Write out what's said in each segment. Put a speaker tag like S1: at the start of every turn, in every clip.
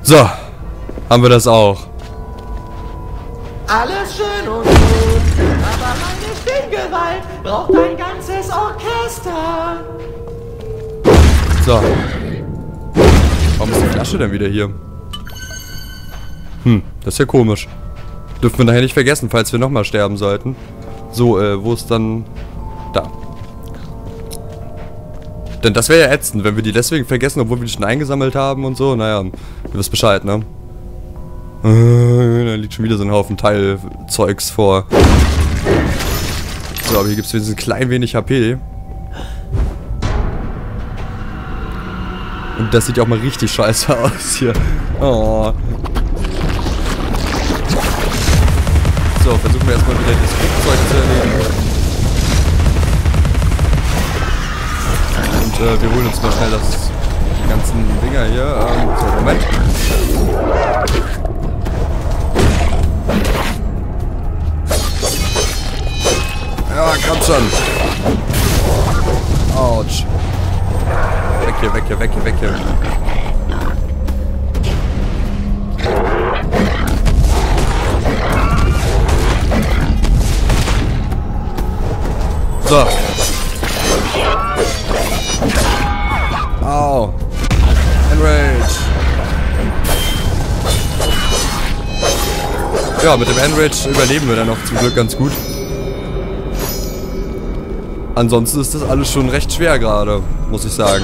S1: So, haben wir das auch.
S2: Alles schön und gut, aber meine Stimmgewalt braucht ein ganzes Orchester.
S1: So. Warum ist die Flasche denn wieder hier? Das ist ja komisch. Dürfen wir nachher nicht vergessen, falls wir nochmal sterben sollten. So, wo ist dann... Da. Denn das wäre ja ätzend, wenn wir die deswegen vergessen, obwohl wir die schon eingesammelt haben und so. Naja, ihr wisst Bescheid, ne? Da liegt schon wieder so ein Haufen Teilzeugs vor. So, aber hier gibt es wenigstens ein klein wenig HP. Und das sieht ja auch mal richtig scheiße aus hier. Oh. So, versuchen wir erstmal wieder das Flugzeug zu erledigen. Und wir holen uns mal schnell die ganzen Dinger hier. So, Moment. Ja, komm schon. Autsch. Weg hier, weg hier, weg hier, weg hier. So. Au. Enrage. Ja, mit dem Enrage überleben wir dann noch zum Glück ganz gut. Ansonsten ist das alles schon recht schwer gerade, muss ich sagen.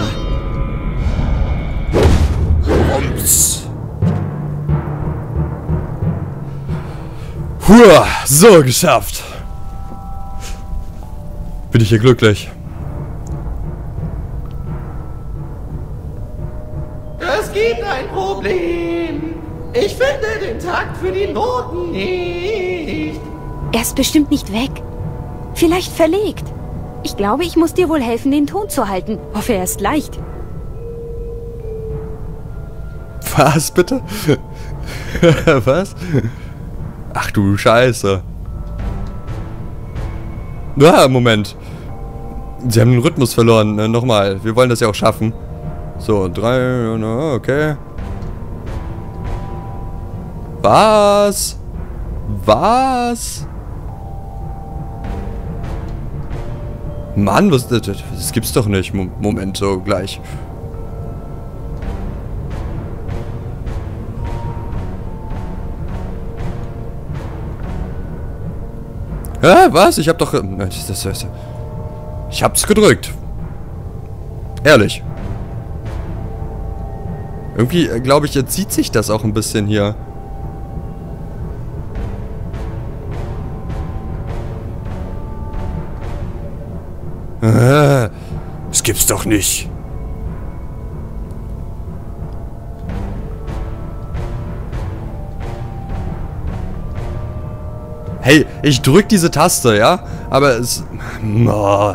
S1: Rums. Huah, so geschafft. Bin ich hier glücklich.
S2: Es gibt ein Problem. Ich finde den Takt für die Noten nicht.
S3: Er ist bestimmt nicht weg. Vielleicht verlegt. Ich glaube, ich muss dir wohl helfen, den Ton zu halten. Hoffe, er ist leicht.
S1: Was, bitte? Was? Ach du Scheiße. Ja, Moment. Sie haben den Rhythmus verloren. Nochmal. Wir wollen das ja auch schaffen. So, 3, okay. Was? Was? Mann, was, das gibt's doch nicht. Moment, so gleich. Hä? Was? Ich hab doch... Ich hab's gedrückt. Ehrlich. Irgendwie, glaube ich, entzieht sich das auch ein bisschen hier. Das gibt's doch nicht. Hey, ich drück diese Taste, ja? Aber es... Oh.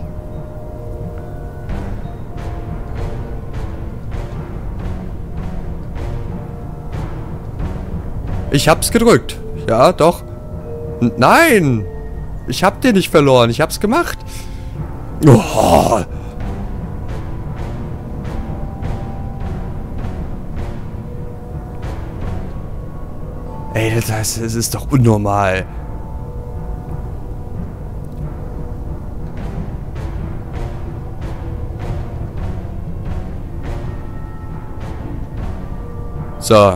S1: Ich hab's gedrückt. Ja, doch. Nein! Ich hab den nicht verloren. Ich hab's gemacht. Oh. Ey, das ist doch unnormal. So.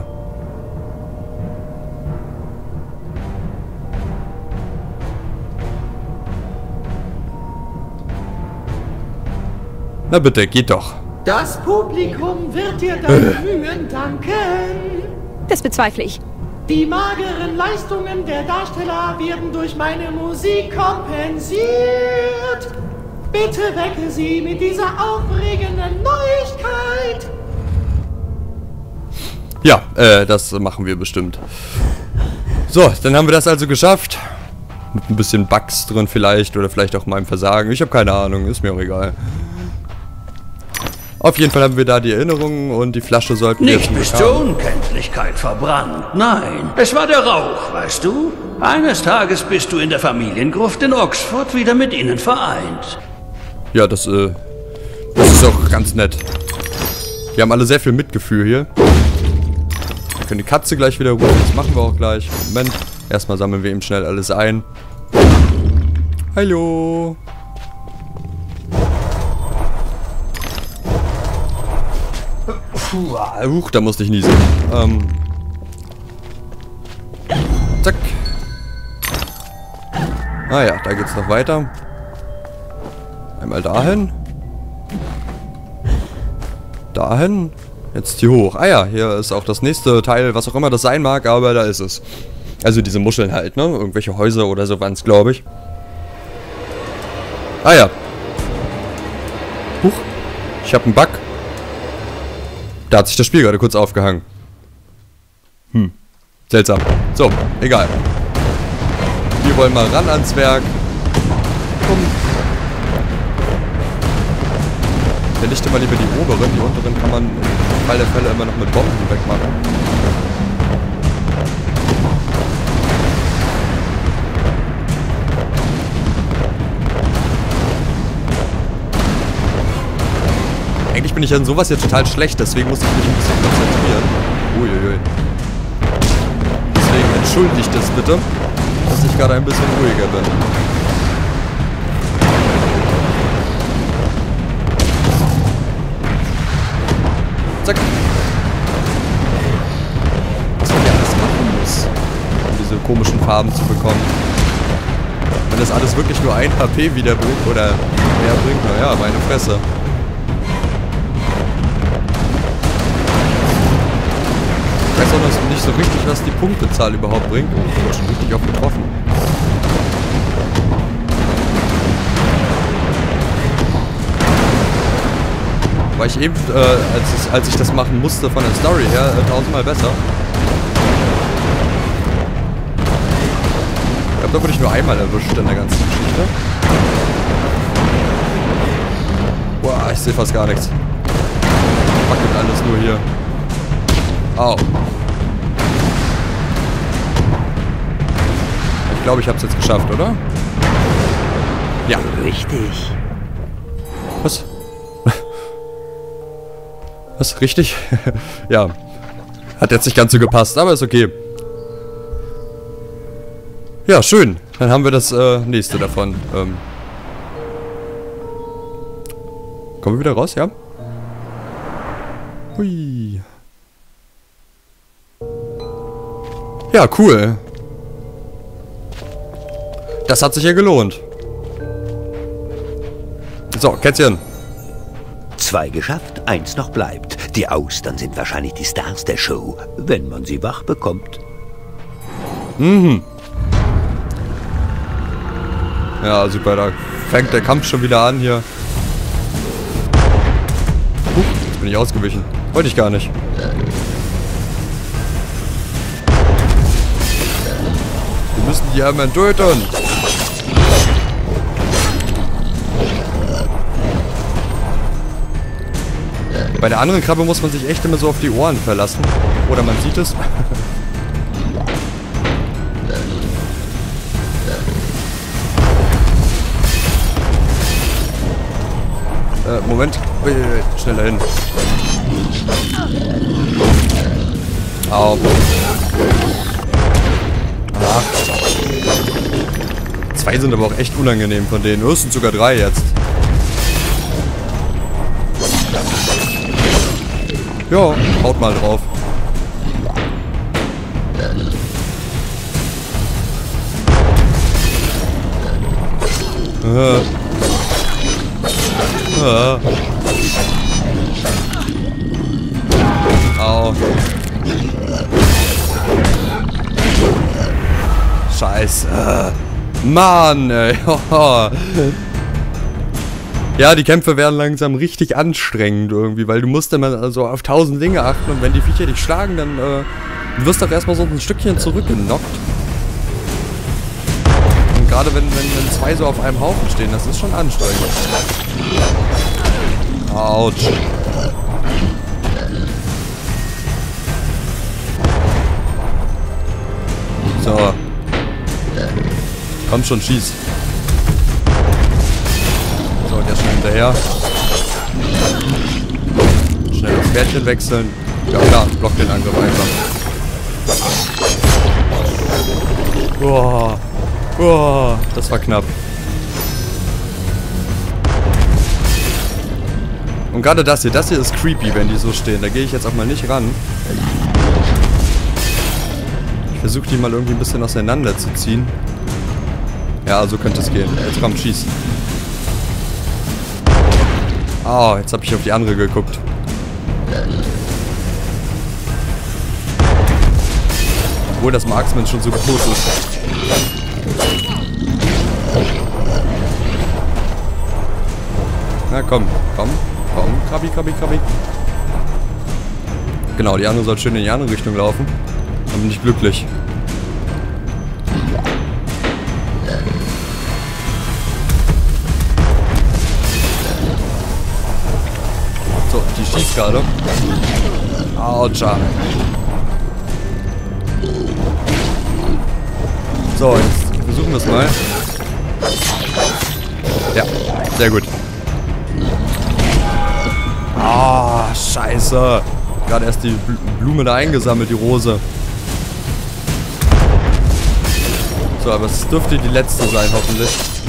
S1: Na bitte, geht doch.
S2: Das Publikum wird dir deine Mühen danken.
S3: Das bezweifle ich.
S2: Die mageren Leistungen der Darsteller werden durch meine Musik kompensiert. Bitte wecke sie mit dieser aufregenden Neuigkeit.
S1: Ja, das machen wir bestimmt. So, dann haben wir das also geschafft. Mit ein bisschen Bugs drin vielleicht oder vielleicht auch meinem Versagen. Ich habe keine Ahnung, ist mir auch egal. Auf jeden Fall haben wir da die Erinnerungen und die Flasche sollten wir jetzt
S4: nicht bis zur Unkenntlichkeit verbrannt, nein. Es war der Rauch, weißt du? Eines Tages bist du in der Familiengruft in Oxford wieder mit ihnen vereint.
S1: Ja, das ist auch ganz nett. Die haben alle sehr viel Mitgefühl hier. Wir können die Katze gleich wieder rufen. Das machen wir auch gleich. Moment. Erstmal sammeln wir eben schnell alles ein. Hallo. Huch, da musste ich niesen. Zack. Ah ja, da geht's noch weiter. Einmal dahin. Dahin. Jetzt hier hoch. Ah ja, hier ist auch das nächste Teil, was auch immer das sein mag, aber da ist es. Also diese Muscheln halt, ne? Irgendwelche Häuser oder so waren es, glaube ich. Ah ja. Huch. Ich habe einen Bug. Da hat sich das Spiel gerade kurz aufgehangen. Seltsam. So, egal. Wir wollen mal ran ans Werk. Verlichte mal lieber die oberen. Die unteren kann man im Fall der Fälle immer noch mit Bomben wegmachen. Eigentlich bin ich an sowas jetzt total schlecht, deswegen muss ich mich ein bisschen konzentrieren. Uiuiui. Deswegen entschuldigt es bitte, dass ich gerade ein bisschen ruhiger bin. Zack. Was man ja alles machen muss, um diese komischen Farben zu bekommen. Wenn das alles wirklich nur 1 HP wiederbringt oder mehr bringt, naja, meine Fresse. Ich weiß auch noch nicht so richtig, was die Punktezahl überhaupt bringt. Und ich bin schon richtig oft getroffen. War ich eben, als ich das machen musste von der Story her, 1000-mal besser. Ich glaube, da wurde ich nur einmal erwischt in der ganzen Geschichte. Boah, ich sehe fast gar nichts. Wackelt alles nur hier. Au. Ich glaube, ich habe es jetzt geschafft, oder? Ja.
S5: Richtig.
S1: Was? Was? Richtig? Ja. Hat jetzt nicht ganz so gepasst, aber ist okay. Ja, schön. Dann haben wir das nächste davon. Kommen wir wieder raus, ja? Hui. Ja, cool. Das hat sich ja gelohnt. So, Kätzchen.
S5: 2 geschafft, 1 noch bleibt. Die Austern sind wahrscheinlich die Stars der Show, wenn man sie wach bekommt.
S1: Ja, super, da fängt der Kampf schon wieder an hier. Jetzt bin ich ausgewichen. Wollte ich gar nicht. Wir müssen die einmal töten. Bei der anderen Krabbe muss man sich echt immer so auf die Ohren verlassen. Oder man sieht es. Moment. Schneller hin. Au. Ach. 2 sind aber auch echt unangenehm von denen. Es sind sogar 3 jetzt. Ja, haut mal drauf. Au. Scheiße. Mann, ey. Ja, die Kämpfe werden langsam richtig anstrengend irgendwie, weil du musst immer so auf 1000 Dinge achten und wenn die Viecher dich schlagen, dann du wirst doch erstmal so ein Stückchen zurückgenockt. Und gerade wenn 2 so auf einem Haufen stehen, das ist schon anstrengend. Autsch. So. Komm schon, schieß. So, und jetzt schnell hinterher. Schnell das Pferdchen wechseln. Ja klar, block den Angriff einfach. Boah. Boah. Das war knapp. Und gerade das hier ist creepy, wenn die so stehen. Da gehe ich jetzt auch mal nicht ran. Ich versuche die mal irgendwie ein bisschen auseinander zu ziehen. Ja, so könnte es gehen. Jetzt komm, schieß. Oh, jetzt habe ich auf die andere geguckt. Obwohl das Marksman schon so groß ist. Na komm, komm. Komm, Krabi, Krabi, Krabi. Genau, die andere soll schön in die andere Richtung laufen. Dann bin ich glücklich. So, die schießt gerade. Autsch. So, jetzt versuchen wir es mal. Ja, sehr gut. Ah, scheiße. Gerade erst die Blume da eingesammelt, die Rose. So, aber es dürfte die letzte sein, hoffentlich.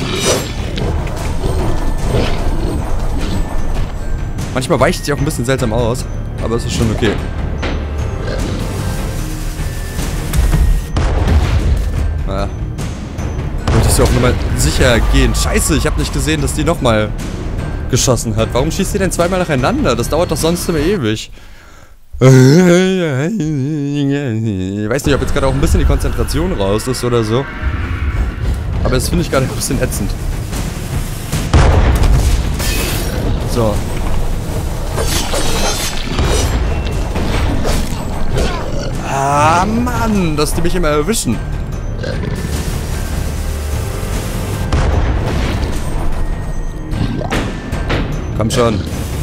S1: Manchmal weicht sie auch ein bisschen seltsam aus, aber es ist schon okay. Naja. Wolltest du auch nochmal sicher gehen. Scheiße, ich habe nicht gesehen, dass die nochmal geschossen hat. Warum schießt die denn zweimal nacheinander? Das dauert doch sonst immer ewig. Ich weiß nicht, ob jetzt gerade auch ein bisschen die Konzentration raus ist oder so. Aber das finde ich gerade ein bisschen ätzend. So. Ah, Mann, dass die mich immer erwischen. Komm schon.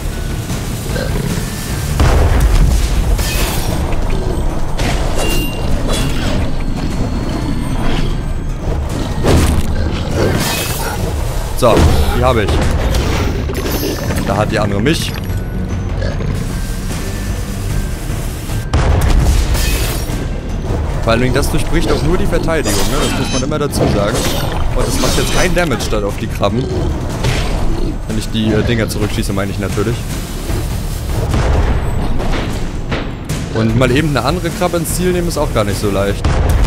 S1: So, die habe ich. Da hat die andere mich. Vor allem, das durchbricht auch nur die Verteidigung, ne? Das muss man immer dazu sagen. Und das macht jetzt kein Damage dann auf die Krabben. Wenn ich die Dinger zurückschieße, meine ich natürlich. Und mal eben eine andere Krabbe ins Ziel nehmen, ist auch gar nicht so leicht.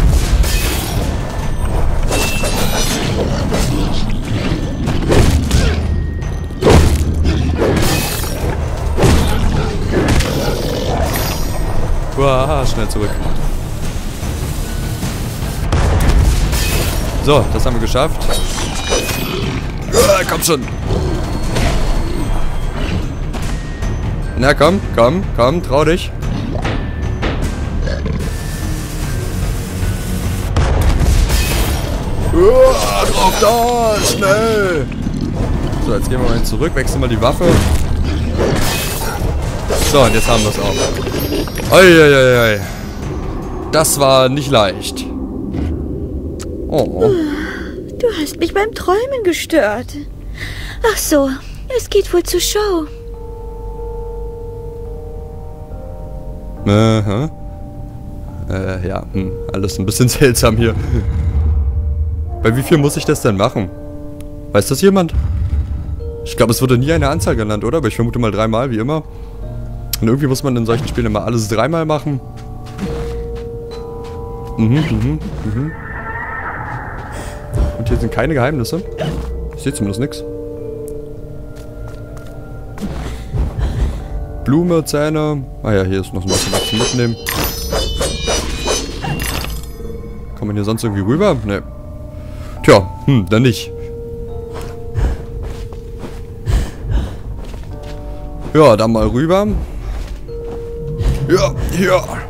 S1: Uah, schnell zurück. So, das haben wir geschafft. Komm schon. Na komm, komm, komm, trau dich. Drauf da, schnell. So, jetzt gehen wir mal zurück, wechseln mal die Waffe. So, und jetzt haben wir es auch. Uiuiui. Das war nicht leicht. Oh.
S6: Du hast mich beim Träumen gestört. Ach so, es geht wohl zur Show.
S1: Aha. Ja, alles ein bisschen seltsam hier. Bei wie viel muss ich das denn machen? Weiß das jemand? Ich glaube, es wurde nie eine Anzahl genannt, oder? Aber ich vermute mal 3-mal, wie immer. Und irgendwie muss man in solchen Spielen immer alles 3-mal machen. Und hier sind keine Geheimnisse. Ich sehe zumindest nichts. Blume, Zähne. Ah ja, hier ist noch was zum Mitnehmen. Kann man hier sonst irgendwie rüber? Ne. Tja, dann nicht. Ja, dann mal rüber. Ja, hier.